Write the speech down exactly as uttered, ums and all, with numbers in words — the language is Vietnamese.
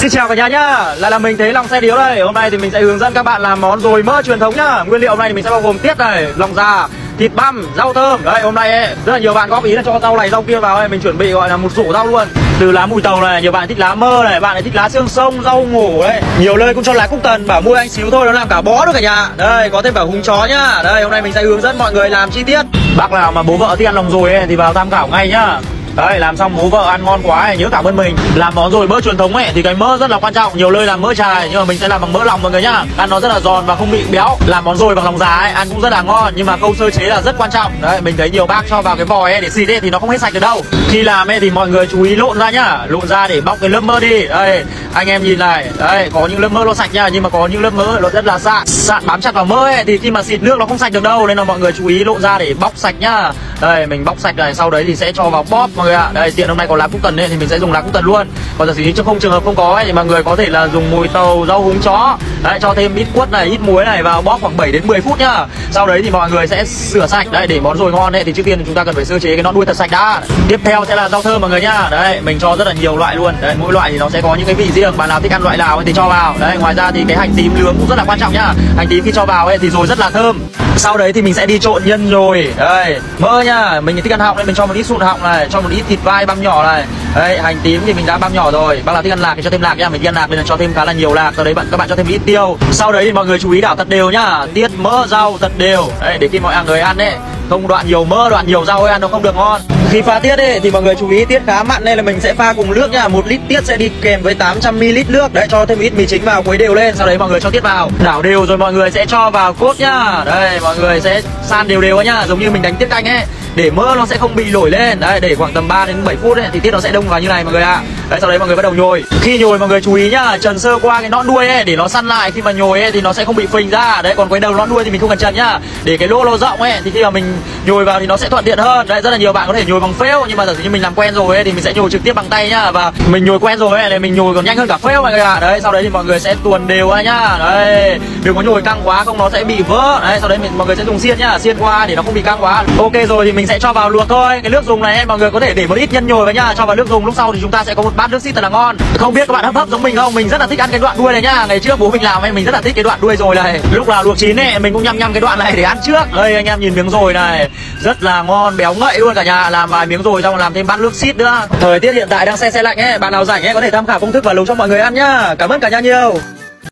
Xin chào cả nhà nhá, lại là mình Thế Lòng Xe Điếu đây. Hôm nay thì mình sẽ hướng dẫn các bạn làm món dồi mỡ truyền thống nhá. Nguyên liệu hôm nay thì mình sẽ bao gồm tiết này, lòng già, thịt băm, rau thơm. Đấy, hôm nay ấy, rất là nhiều bạn góp ý là cho rau này rau kia vào ấy, mình chuẩn bị gọi là một rổ rau luôn. Từ lá mùi tàu này, nhiều bạn thích lá mơ này, bạn ấy thích lá xương sông, rau ngổ đấy. Nhiều nơi cũng cho lá cúc tần, bảo mua anh xíu thôi nó làm cả bó được cả nhà. Đây, có thêm cả húng chó nhá. Đây, hôm nay mình sẽ hướng dẫn mọi người làm chi tiết. Bác nào mà bố vợ thích ăn lòng dồi ấy thì vào tham khảo ngay nhá. Đấy, làm xong bố vợ ăn ngon quá ấy, nhớ cảm ơn mình. Làm món dồi mỡ truyền thống ấy thì cái mỡ rất là quan trọng. Nhiều nơi làm mỡ chài nhưng mà mình sẽ làm bằng mỡ lòng mọi người nhá. Ăn nó rất là giòn và không bị béo. Làm món dồi bằng lòng già ấy ăn cũng rất là ngon, nhưng mà câu sơ chế là rất quan trọng. Đấy, mình thấy nhiều bác cho vào cái vòi ấy để xịt ấy thì nó không hết sạch được đâu. Khi làm ấy thì mọi người chú ý lộn ra nhá, lộn ra để bóc cái lớp mỡ đi. Đây, anh em nhìn này, đây có những lớp mỡ nó sạch nhá, nhưng mà có những lớp mỡ nó rất là sạn, sạn bám chặt vào mỡ ấy thì khi mà xịt nước nó không sạch được đâu, nên là mọi người chú ý lộn ra để bóc sạch nhá. Đây, mình bóc sạch này, sau đấy thì sẽ cho vào bóp mọi người ạ. Đây, tiện hôm nay có lá cúc tần ấy thì mình sẽ dùng lá cúc tần luôn. Còn giả sử như không trường hợp không có ấy, thì mọi người có thể là dùng mùi tàu, rau húng chó. Đấy, cho thêm ít quất này, ít muối này vào bóp khoảng bảy đến mười phút nhá. Sau đấy thì mọi người sẽ rửa sạch. Đấy, để món dồi ngon ấy thì trước tiên thì chúng ta cần phải sơ chế cái non đuôi thật sạch đã. Tiếp theo sẽ là rau thơm mọi người nhá. Đấy, mình cho rất là nhiều loại luôn. Đấy, mỗi loại thì nó sẽ có những cái vị riêng, bạn nào thích ăn loại nào ấy thì cho vào. Đấy, ngoài ra thì cái hành tím nướng cũng rất là quan trọng nhá. Hành tím khi cho vào ấy thì rồi rất là thơm. Sau đấy thì mình sẽ đi trộn nhân rồi. Đây, mỡ nhá, mình thích ăn họng nên mình cho một ít sụn họng này, cho một ít thịt vai băm nhỏ này. Đây, hành tím thì mình đã băm nhỏ rồi. Bác nào thích ăn lạc thì cho thêm lạc nhá, mình thích ăn lạc nên là cho thêm khá là nhiều lạc. Sau đấy bạn các bạn cho thêm ít tiêu. Sau đấy thì mọi người chú ý đảo thật đều nhá, tiết mỡ rau thật đều. Đấy, để khi mọi người ăn ấy không đoạn nhiều mỡ, đoạn nhiều rau ấy ăn nó không được ngon. Khi pha tiết ấy thì mọi người chú ý tiết khá mặn nên là mình sẽ pha cùng nước nhá. Một lít tiết sẽ đi kèm với tám trăm mi li lít nước. Đấy, cho thêm ít mì chính vào, khuấy đều lên. Sau đấy mọi người cho tiết vào, đảo đều rồi mọi người sẽ cho vào cốt nhá. Đây, mọi người sẽ san đều đều nhá, giống như mình đánh tiết canh ấy, để mỡ nó sẽ không bị nổi lên. Đấy, để khoảng tầm ba đến bảy phút ấy thì tiết nó sẽ đông vào như này mọi người ạ. Đấy, sau đấy mọi người bắt đầu nhồi. Khi nhồi mọi người chú ý nhá, trần sơ qua cái nõn đuôi ấy để nó săn lại, khi mà nhồi ấy thì nó sẽ không bị phình ra. Đấy, còn cái đầu nõn đuôi thì mình không cần trần nhá, để cái lỗ nó rộng ấy thì khi mà mình nhồi vào thì nó sẽ thuận tiện hơn. Đấy, rất là nhiều bạn có thể nhồi bằng phễu, nhưng mà giả sử như mình làm quen rồi ấy thì mình sẽ nhồi trực tiếp bằng tay nhá, và mình nhồi quen rồi ấy thì mình nhồi còn nhanh hơn cả phễu mọi người ạ. Đấy, sau đấy thì mọi người sẽ tuồn đều ra nhá. Đấy, đừng có nhồi căng quá không nó sẽ bị vỡ. Đấy, sau đấy mình mọi người sẽ dùng xiên nhá, xiên qua để nó không bị căng quá. Ok rồi thì mình sẽ cho vào luộc thôi. Cái nước dùng này ấy, mọi người có thể để một ít nhân nhồi vào nhá, cho vào nước dùng, lúc sau thì chúng ta sẽ có một bát nước xít thật là ngon. Không biết các bạn hấp hấp giống mình không? Mình rất là thích ăn cái đoạn đuôi này nhá. Ngày trước bố mình làm ấy, mình rất là thích cái đoạn đuôi rồi này. Lúc nào luộc chín ấy mình cũng nhăm nhăm cái đoạn này để ăn trước. Đây anh em nhìn miếng dồi này, rất là ngon, béo ngậy luôn cả nhà. Làm vài miếng dồi xong làm thêm bát nước xít nữa. Thời tiết hiện tại đang se se lạnh ấy, bạn nào rảnh ấy có thể tham khảo công thức và nấu cho mọi người ăn nhá. Cảm ơn cả nhà nhiều.